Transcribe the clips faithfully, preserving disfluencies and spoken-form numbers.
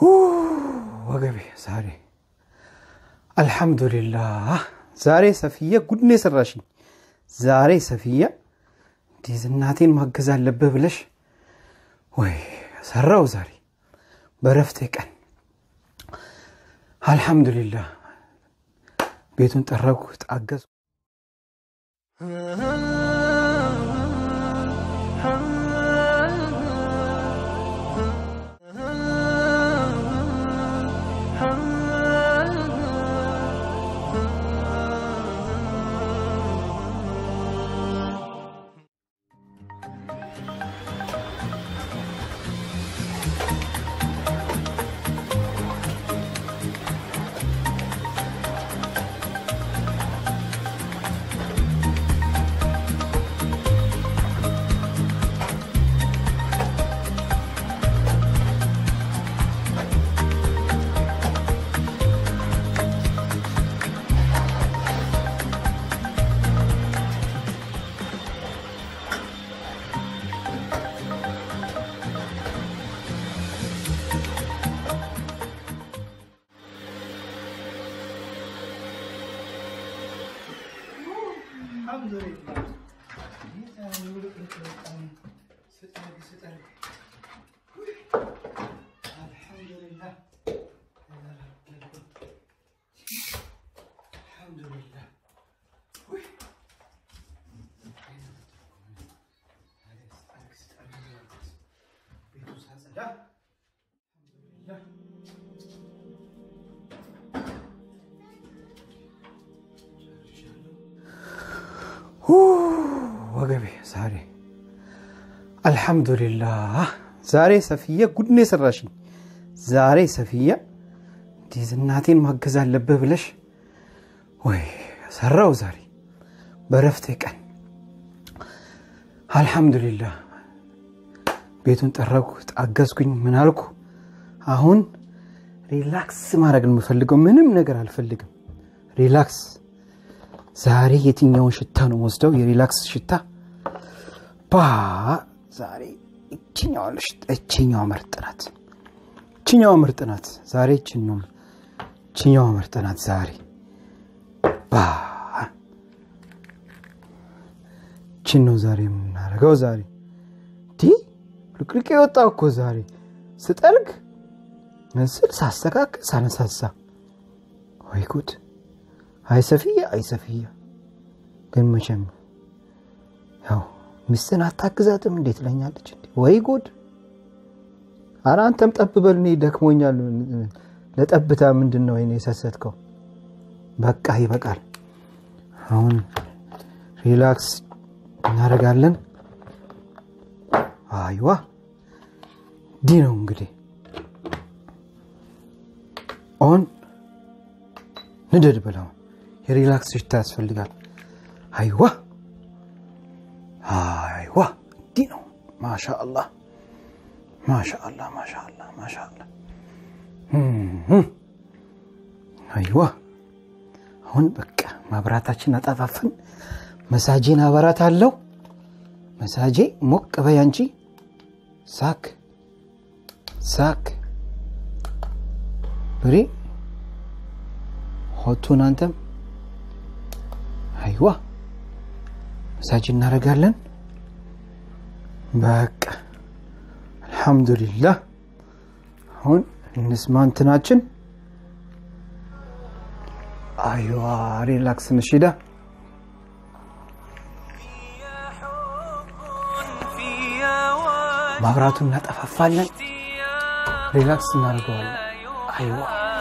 ወገቤ ዛሬ አልহামዱሊላህ ዛሬ ሰፊያ ጉድኔ ሰራሽኝ ዛሬ ሰፊያ ዲዝናቴን ማገዝ አለበት ብለሽ ወይ ሰራው ዛሬ በረፍቴ ቀን አልহামዱሊላህ ቤቱን ጠረኩ ታገዝ Alhamdulillah. Ini saya mulut kelihatan setengah setengah. Alhamdulillah. Alhamdulillah. Wih. Itu saja. Alhamdulillah. ወገቤ ዛሬ አልহামዱሊላህ ዛሬ ሰፊያ ጉድኔ ሰራሽኝ ዛሬ ሰፊያ ዲዝናቴን ማገዝ አለበት ብለሽ ወይ ሰራው ዛሬ በረፍቴ ቀን አልহামዱሊላህ ቤቱን ጠረኩ ታገዝኩኝ ምን አልኩ አሁን ሪላክስ ማድረግ ነው የምፈልገው ምንም ነገር አልፈልግም ሪላክስ ዛሬ የትኛው ሽታ ነው ወስደው የሪላክስ ሽታ ባ ዛሬ እቺኛው ለሽታ እቺኛው ምርጥናት እቺኛው ምርጥናት ዛሬ እቺኛው እቺኛው ምርጥናት ዛሬ ባ እቺኛው ዛሬ ምናረጋው ዛሬ ዲ ልቅልቅ ይወጣው እኮ ዛሬ ስጠልግ እንስል ሳስተካክ ሳነሳሳ ወይ ጉድ አይ ሰፊያ አይ ሰፊያ ግን መቼም ያው ሚስትን አታግዛትም እንዴት ለኛለች እንዴ ወይ ጉድ አራ አንተም ጠብበልኝ ደክሞኛል ለጠብታ ምንድነው እኔ ሰሰትከው በቃ ይበቃል አሁን ሪላክስ እናረጋለን አይዋ ዲ ነው እንግዲህ ኦን ንደድ በላው የሪላክስ ሽታ ያስፈልጋል አይዋ አይዋ ዲ ነው ማሻአላህ ማሻአላህ ማሻአላህ ማሻአላህ አይዋ አሁን በቃ ማብራታችን አጣፋፍን መሳጄን አበራታለሁ መሳጄ ሞቅ በያንቺ ሳክ ሳክ ብሪ ሆቱን አንተም አይዋ መሳጅ እናረጋለን በቃ አልহামዱሊላህ አሁን እንስማንትናችን አይዋ ሪላክስ ነሽዳ ማብራቱን እናጠፋፋለን ሪላክስ እናረጋለን አይዋ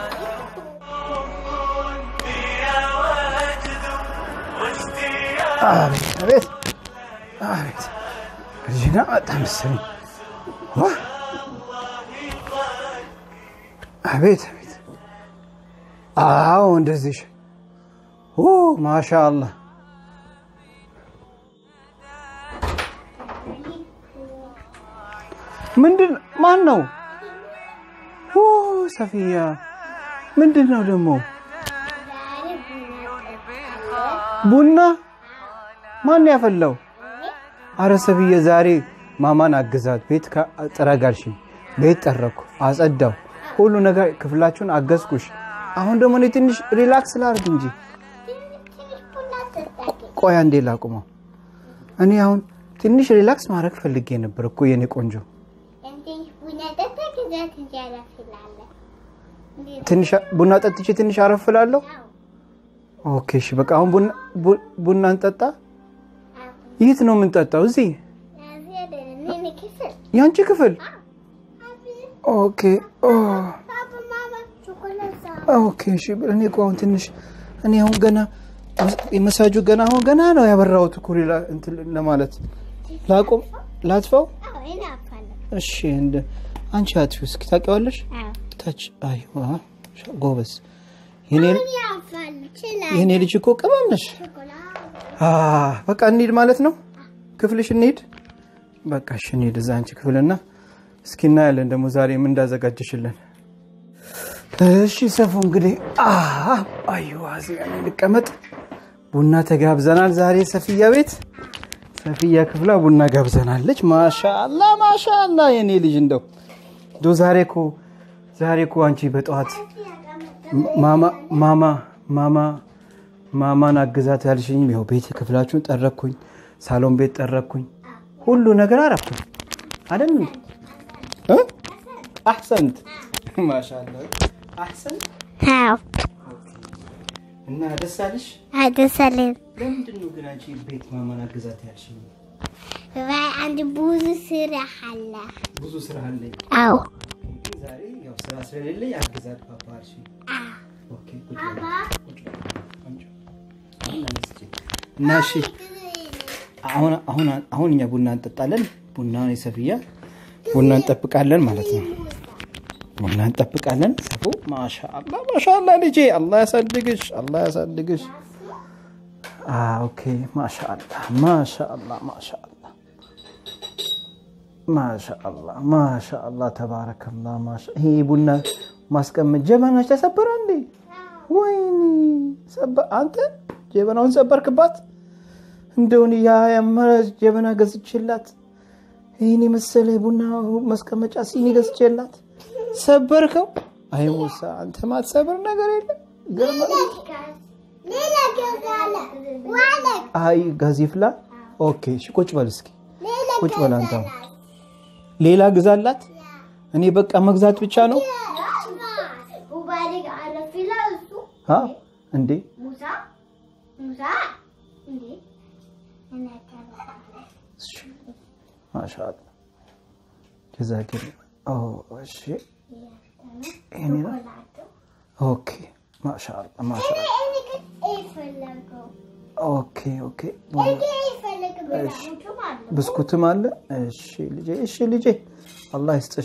አቤት አቤት አቤት እዚህና አጣምሰኝ ዋ አቤት አቤት አዎ እንደዚህ ኦ ማሻአላህ ምንድን ማን ነው ኦ ሰፊያ ምንድነው ደግሞ ቡና ማን ያፈላው አረ ሰፊያ ዛሬ ማማን አግዛት ቤት ጥረጋልሽ ቤት ጠረኩ አጸዳው ሁሉ ነገር ክፍላችሁን አገዝኩሽ አሁን ደግሞ እኔ ትንሽ ሪላክስ ላድርግ እንጂ ቆይ አንዴ ላቁመው እኔ አሁን ትንሽ ሪላክስ ማድረግ ፈልጌ ነበር እኮ የኔ ቆንጆ ትንሽ ቡና ጠጥቼ ትንሽ አረፍላለሁ ኦኬ እሺ በቃ አሁን ቡና ቡና እንጠጣ የት ነው ምን ጠጣው እዚህ ያንቺ ክፍል ኦኬ ኦኬ እሺ እኔ ቆን ትንሽ እኔ አሁን ገና የመሳጁ ገና አሁን ገና ነው ያበራውት ኩሪላ እንትን ለማለት ላቆም ላጥፋው እሺ እንደ አንቺ አጥፊው እስኪ ታውቂዋለሽ ታች አይዋ ጎበዝ የኔ የኔ ልጅ እኮ ቅመም ነሽ አ በቃ እንሂድ ማለት ነው ክፍልሽ እንሂድ በቃ እሺ እንሂድ እዛ አንቺ ክፍልና እስኪ እናያለን ደግሞ ዛሬ ምን እንዳዘጋጀሽልን እሺ ሰፉ እንግዲህ አ አይዋ እዚህ እንቀመጥ ቡና ተጋብዘናል ዛሬ ሰፊያ ቤት ሰፊያ ክፍላ ቡና ጋብዘናለች ማሻአላ ማሻአላ የኔ ልጅ እንደው ዶ ዛሬኮ ዛሬኮ አንቺ በጧት ማማ ማማ ማማ ማማን አግዛት ያልሽኝ ነው ቤት ክፍላችሁን ጠረኩኝ ሳሎን ቤት ጠረኩኝ ሁሉ ነገር አረኩኝ አይደል እ አህሰንት ማሻአላ አህሰንት አዎ እና ደሳልሽ አደሳለን ለምንድነው ግን አንቺ ቤት ማማን አግዛት ያልሽኝ ወይ አንድ ብዙ ስራ አለ ብዙ ስራ አለ አዎ ዛሬ ያው ስራ ስለሌለ ያግዛት ፓፓሽ አዎ ኦኬ አባ ናሺ አሁን አሁን አሁን እኛ ቡና እንጠጣለን ቡና ነው ሰፊያ ቡና እንጠብቃለን ማለት ነው ቡና እንጠብቃለን ሰፉ ማሻአላ ማሻአላ ልጄ አላህ ያሳድግሽ አላህ ያሳድግሽ አ ኦኬ ማሻአላ ማሻአላ ማሻአላ ማሻአላ ማሻአላ ተባረከላህ ማሻ ይሄ ቡና ማስቀመጥ ጀበናሽ ተሰበረ እንዴ ወይኔ ሰባ አንተ ጀበናውን ሰበርክባት እንደውን ያ ያመረዝ ጀበና ገዝቼላት ይሄኔ መሰለ ቡና ማስቀመጫ ሲኒ ገዝቼላት ሰበርከው አይ ሙሳ አንተ ማትሰበር ነገር የለም ገርማ ሌላ ገዛለ ዋለ አይ ጋዚፍላ ኦኬ እሺ ቁጭ በል እስኪ ቁጭ በል አንተ ሌላ ግዛላት እኔ በቃ መግዛት ብቻ ነው ሙባረክ አረፊላ እሱ ها እንዴ ሙሳ ሙሳ እንዴ እኔ ማሻአላ جزاك الله او እሺ እኔ ኦኬ ማሻአላ ማሻአላ ኦኬ ኦኬ ብስኩትም አለ እሺ ልጄ እሺ ልጄ አላህ ይስጥሽ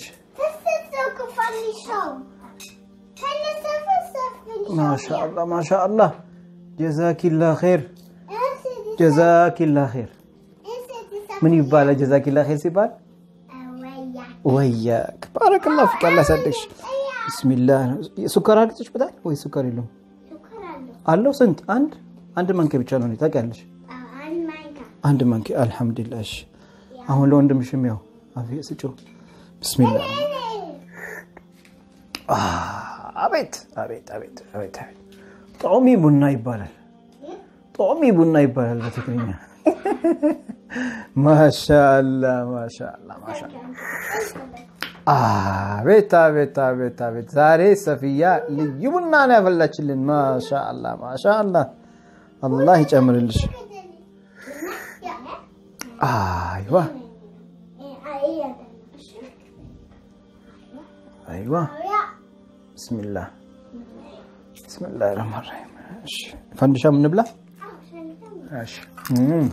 ما شاء الله ما شاء الله جزاك الله خير جزاك الله خير من يبال جزاك الله خير سيبال وياك بارك الله فيك الله يسعدك بسم الله سكر አግጥሽ በታል ወይ ስኳር የለው ስኳር አለው አለው ስንት አንድ አንድ ማንኪ ብቻ ነው ታውቂያለሽ አንድ ማንኪ አንድ ማንኪ አልহামዱሊላህ እሺ አሁን ለወንድምሽም ያው አፍያ ስጩ بسم الله አቤት አቤት አቤት አቤት ጦሚ ቡና ይባላል ጦሚ ቡና ይባላል በትግርኛ ማሻአላ ማሻአላ ማሻአላ አቤት አቤት አቤት አቤት ዛሬ ሰፊያ ልዩ ቡና ነው ያፈላችልን ማሻአላ ማሻአላ አላህ ይጨምርልሽ አይዋ አይዋ بسم الله بسم الله الرحمن الرحيم ايش فندشا من نبلا ايش امم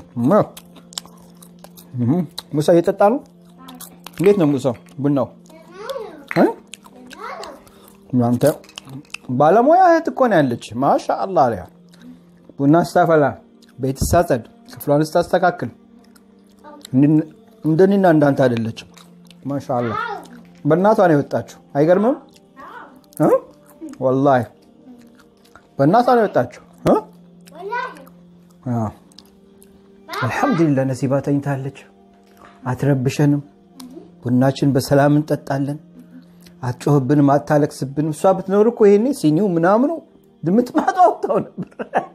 امم موسى يتطالو እንዴት ነው ሙሳ ቡናው እ እናንተ ባለሞያ እህት እኮ ነው ያለች ማሻአላ አለያ ቡና ስታፈላ ቤት ሳጸድ ክፍሏን ስታስተካክል እንደኔና እንዳንተ አይደለች ማሻአላ በእናቷ ነው የወጣችው አይገርምም እ والله በእናቷ ነው የወጣችው እ والله አዎ አልহামዱሊላህ ነሲባ ተኝታለች አትረብሸንም ቡናችን በሰላም እንጠጣለን አትጮህብንም አታለቅስብንም እሷ ብትኖር እኮ ይሄኔ ሲኒው ምናምን ነው ድምጥማጣው ወጣው ነበር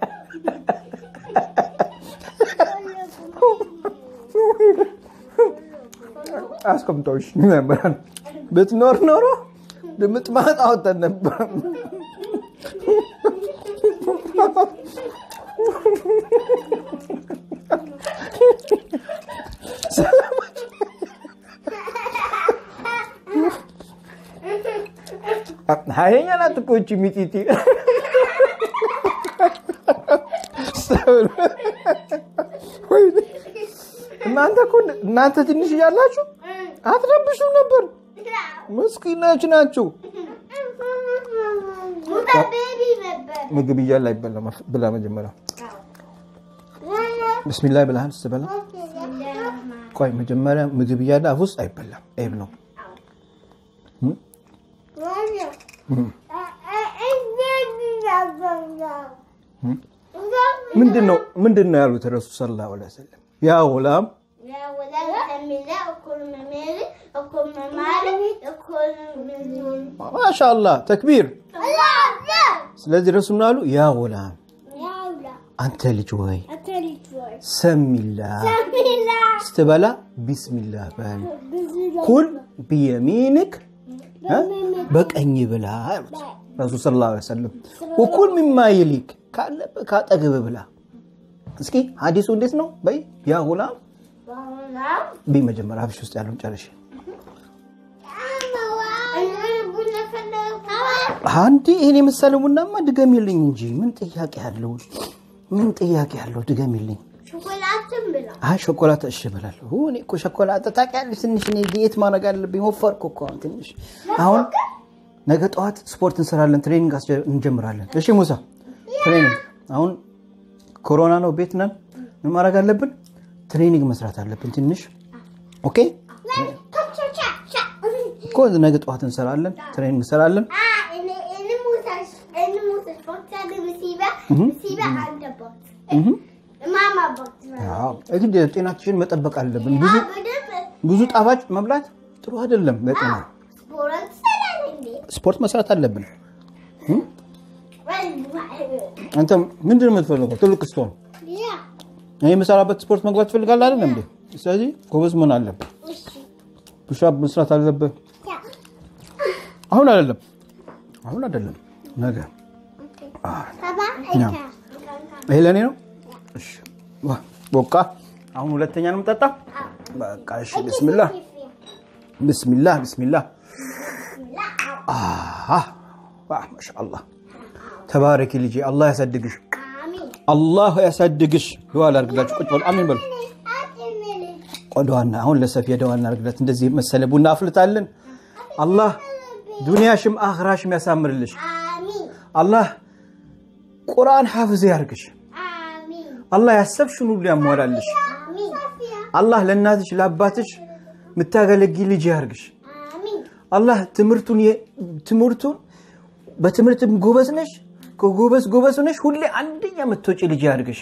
አስቀምጦሽ ነበር ብትኖር ኖሮ ድምጥማጣው ወጣ ነበር هاي أنا تقول شيء ميتي ما أنت كون ما أنت تنيش يلا شو أترى بشو نبر مسكينة شناتشو مقبي يلا بلا ما بلا ما جمرة بسم الله بلا هنس بلا كوي مجمرة مقبي يلا أفوز أي بلا أي بنو ምንድነው ምንድነው ያሉት ረሱል ሰለላሁ ዐለይሂ ወሰለም ያ ጉላም ያ ጉላም ተሚላ እኩል መመሪ እኩል መማሪ እኩል መዝሙር ማሻአላህ ተክቢር ስለዚህ ረሱል አሉ ያ ጉላም ያ ጉላም አንተ ልጅ ወይ አንተ ልጅ ወይ ሰሚላ ሰሚላ ስትበላ ቢስሚላህ በል ኩል بيمينك በቀኝ ብላ ረሱል ሰለላሁ ዐለይሂ ወሰለም ወኩል مما يليك ካጠገብ ብላ እስኪ ሐዲሱ እንዴት ነው በይ ያ ጉላም በመጀመሪያ አብሽ ውስጥ ያለው ጨርሽ አንዲ እኔ መሰለሙናማ ድገሚልኝ እንጂ ምን ጥያቄ ያለው ምን ጥያቄ ያለው ድገሚልኝ ሾኮላትም ብላ አይ ሾኮላታ እሺ ብላለሁ እኔ እኮ ሾኮላታ ታውቂያለሽ ትንሽ እኔ ዲኤት ማድረግ አለብኝ ወፈርኩ እኮ ትንሽ አሁን ነገ ጠዋት ስፖርት እንሰራለን ትሬኒንግ እንጀምራለን እሺ ሙሳ ትሬኒንግ አሁን ኮሮና ነው ቤት ነን ምን ማድረግ አለብን ትሬኒንግ መስራት አለብን ትንሽ ኦኬ እኮ ነገ ጠዋት እንሰራለን ትሬኒንግ እንሰራለን እኔ እኔ ሙሳ እኔ ሙሳ ስፖርት አድርጊባ ሲባ አንደበት ማማ ቦክስ አዎ እግድ ጤናችንን መጠበቅ አለብን ብዙ ብዙ ጣፋጭ መብላት ጥሩ አይደለም ለጤና ስፖርት ስፖርት መስራት አለብን አንተ ምንድነው የምትፈልገው ትልቅ ስቶን ያ እኔ መሰራበት ስፖርት መግባት ፈልጋለህ አይደል እንዴ ስለዚህ ጎበዝ ምን አለበት እሺ ፑሽአፕ መስራት አለበት አሁን አይደለም አሁን አይደለም ነገ ባባ ይሄ ለኔ ነው እሺ በቃ አሁን ሁለተኛ ነው የምጠጣ በቃ እሺ ቢስሚላህ ቢስሚላህ ቢስሚላህ አህ ዋህ ማሻአላህ ተባረክ ልጅ አላህ ያሳድግሽ አሜን አላህ ያሳድግሽ ዱዓ አድርግላችሁ ቁጭ በሉ አሜን በሉ ቆዳዋና አሁን ለሰፊያ ዱዓ አድርግላት እንደዚህ መሰለ ቡና አፍልታልን አላህ ዱንያሽም አኺራሽም ያሳምርልሽ አሜን አላህ ቁርአን ሐፍዝ ያርግሽ አሜን አላህ ያሰብሽን ሁሉ ያሟላልሽ አሜን አላህ ለእናትሽ ለአባትሽ ምታገለግይ ልጅ ያርግሽ አሜን አላህ ትምርቱን ትምርቱን በትምርትም ጎበዝ ነሽ ከጎበዝ ጎበዝ ነሽ ሁሌ አንደኛ መጥቶጭ ልጅ ያርግሽ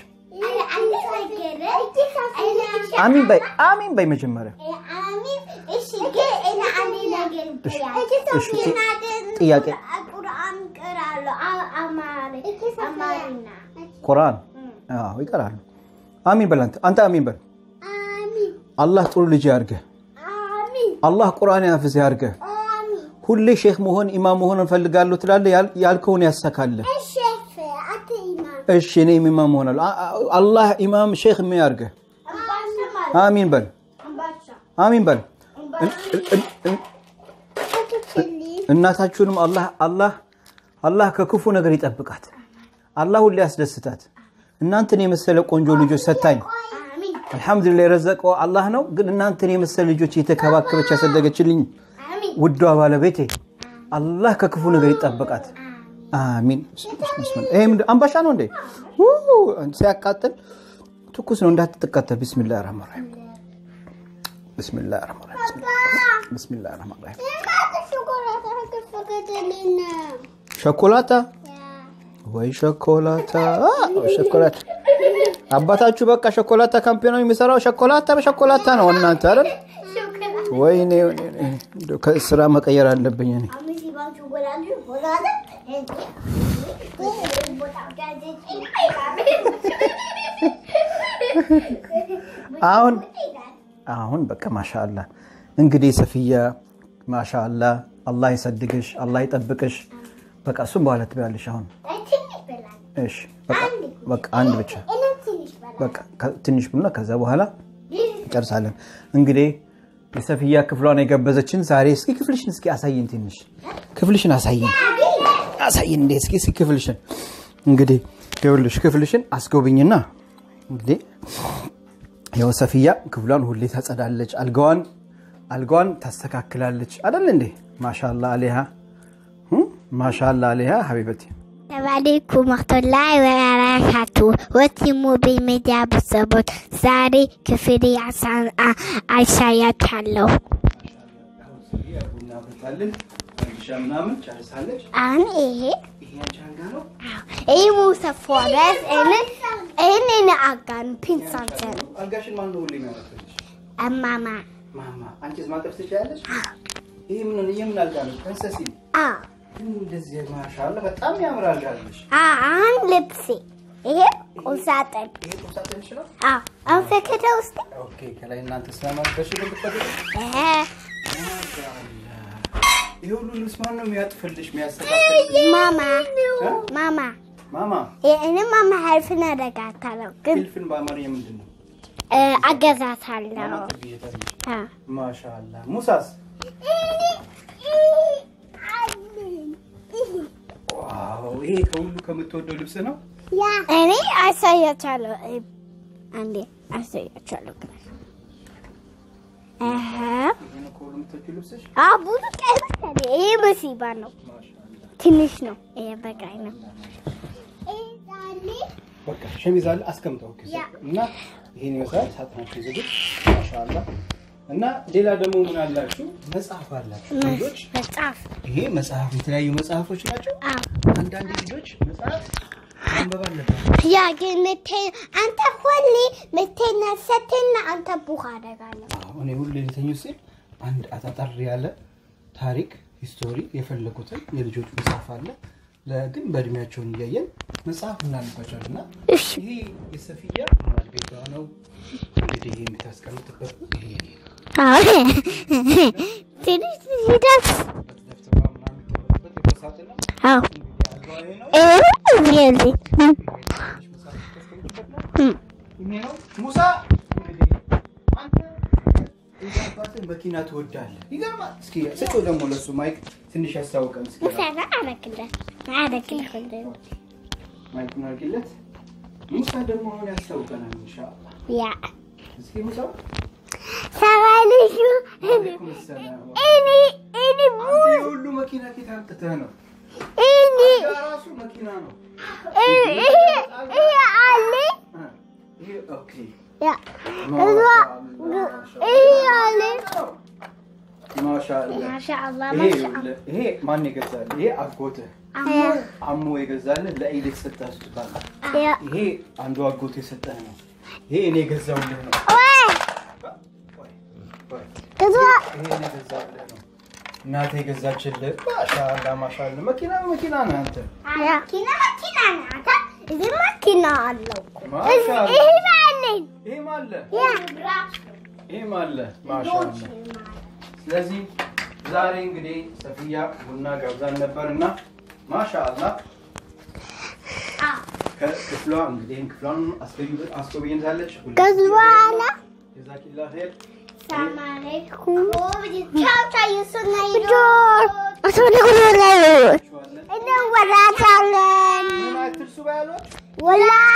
አሚን በይ አሚን በይ መጀመሪያ አሚን እሺ ገና አንዴ ነገር እሺ ጥያቄ ቁርአን ቀራለሁ አማሪ አማሪና ቁርአን አዎ ይቀራሉ አሚን በል አንተ አንተ አሚን በል አሚን አላህ ጥሩ ልጅ ያርግህ አሚን አላህ ቁርአን ያፍዝ ያርግህ ሁሌ ሼክ መሆን ኢማም መሆን እንፈልጋለሁ ትላለህ ያልከውን ያሳካለ እሺ አተ ኢማም እሺ እኔ ኢማም ሆናለሁ አላህ ኢማም ሼክ ምን ያርግህ አሚን በል አሚን በል እናታችሁንም አላህ አላህ አላህ ከክፉ ነገር ይጠብቃት አላህ ሁሌ ያስደስታት እናንተን የመሰለ ቆንጆ ልጆች ሰጣኝ አሚን አልহামዱሊላህ ረዘቀው አላህ ነው ግን እናንተን የመሰለ ልጆች የተከባከበች ያሰደገችልኝ ውዷ ባለቤቴ አላህ ከክፉ ነገር ይጠብቃት አሚን ቢስሚላህ እም አንባሻ ነው እንዴ ሲያቃጥል ትኩስ ነው እንዳትተቃጠል ቢስሚላህ الرحمن الرحيم ቢስሚላህ الرحمن الرحيم ቢስሚላህ الرحمن الرحيم ሾኮላታ ወይ ሾኮላታ ሾኮላታ አባታችሁ በቃ ሾኮላታ ካምፒዮናው የሚሰራው ሾኮላታ በሾኮላታ ነው እናንተ አይደል ወይኔ እንደው ከስራ መቀየር አለብኝ እኔ አሁን አሁን በቃ ማሻአላ እንግዲህ ሰፊያ ማሻአላ አላህ ይሰድግሽ አላህ ይጠብቅሽ በቃ እሱም በኋላ ትበያለሽ አሁን እሺ በቃ በቃ አንድ ብቻ በቃ ትንሽ ብሉና ከዛ በኋላ እንጨርሳለን እንግዲህ የሰፊያ ክፍሏን የገበዘችን ዛሬ እስኪ ክፍልሽን እስኪ አሳይን ትንሽ ክፍልሽን አሳይን አሳይን እንዴ እስኪ እስኪ ክፍልሽን እንግዲህ ይኸውልሽ ክፍልሽን አስጎብኝና እንግዲህ ያው ሰፊያ ክፍሏን ሁሌ ታጸዳለች አልጋዋን አልጋዋን ታስተካክላለች አይደል እንዴ ማሻአላ አለይሃ ማሻአላ አለይሃ ሐቢበቲ عليكم ورحمة الله وبركاته واتموا بالميديا بالصبر ساري كفري عشان عايشة يتحلو أنا إيه إيه موسى فورس أنا أنا أنا أكان بينسانتن ألقاش المانو اللي ما نفسش ماما ماما أنت ما تفسش عليش إيه من اللي يمن ألقانو بنسسي آه እንደዚህ ማሻአላ በጣም ያምራል ጋልሽ አን ልብሴ ይሄ ቁምሳጥን ይሄ ቁምሳጥን ነው አዎ አሁን ፈከተ ውስጥ ኦኬ ከላይ እናንተ ስለማትበሽ ልብቀደ እህ ይሄ ሁሉ ልብስ ማን ነው የሚያጥፈልሽ የሚያስተካክል ማማ ማማ ማማ እኔ ማማ ሀልፍና ደጋታለው ግን ፊልፍን በአማርኛ ምንድነው አገዛታለሁ አ ማሻአላ ሙሳስ ዋው ይሄ ከሁሉ ከምትወደው ልብስ ነው ያ እኔ አሳያቻለሁ አንዴ አሳያቻለሁ አሃ እኔ ኮሉ ምትወደው ልብስሽ አቡሉ ቀርተለ ይሄ መሲባ ነው ትንሽ ነው ይሄ በቃይ ነው እዛኔ በቃ ሸሚዛል አስቀምጠው እና ይሄን ይመስላል ሳጥናችሁ ዝግጅ ማሻአላ እና ሌላ ደግሞ ምን አላችሁ መጽሐፍ አላችሁ ልጆች መጽሐፍ ይሄ መጽሐፍ የተለያዩ መጽሐፎች ናቸው አዎ አንዳንድ ልጆች መጽሐፍ ማንበብ አለባቸው ያ ግን መቴ አንተ ሁሌ መቴና ሰተና አንተ ቡኻ አደጋለሁ አዎ እኔ ሁሌ ልተኙ ሲል አንድ አጣጣር ያለ ታሪክ ሂስቶሪ የፈለጉትን የልጆች መጽሐፍ አለ ለግን በእድሜያቸውን እያየን መጽሐፍ እናነባቸዋልና ይሄ የሰፊያ ማልቤቷ ነው እንግዲህ ይሄ የምታስቀምጥበት ይሄ አዎ ትንሽ ይደስ አዎ እህ ሙሳ አንተ እንዴት መኪና ትወዳለህ ይገርማል እስኪ ስጠው ደግሞ ለሱ ማይክ ትንሽ ያስታውቀን እስኪ ሙሳ አረክለት አረክለት ማይክ ናርግለት ሙሳ ደግሞ አሁን ያስታውቀናል ኢንሻአላህ ያ እስኪ ሙሳ ሰላልሹ እኔ እኔ አንተ ሁሉ መኪና ከታምጥተህ ነው እኔ ራሱ መኪና ነው ይሄ ይሄ አለ ይሄ ኦኬ ያ እዛ ይሄ አለ ማሻአላ ማሻአላ ማሻአላ ይሄ ማን ይገዛል ይሄ አጎተ አሙ ይገዛል ለኢድ ተሰጣው ስጣላ ይሄ አንዱ አጎተ የሰጠህ ነው ይሄ እኔ ገዛውልህ ነው ከዛ ይሄ እኔ ገዛውልህ ነው እናቴ ገዛችልህ ማሻአላ ማሻአላ መኪና መኪና ነው አንተ መኪና መኪና ነው አንተ እዚህ መኪና አለው ማሻአላ ይሄ ማለኝ ይሄ ማለ ያ ይሄ ማለ ማሻአላ ስለዚህ ዛሬ እንግዲህ ሰፊያ ቡና ጋብዛን ነበርና ማሻአላ አ ከክፍሏ እንግዲህ ክፍሏን አስገቢበት አስቆብየንታለች ከዝዋላ ጀዛኪላ ኸይር ሰላም አለይኩም ቻው ቻው ይሱና ይዶ አሰላሙ አለይኩም እነ ወራታለን ምን አትርሱ ባያሎች ወላ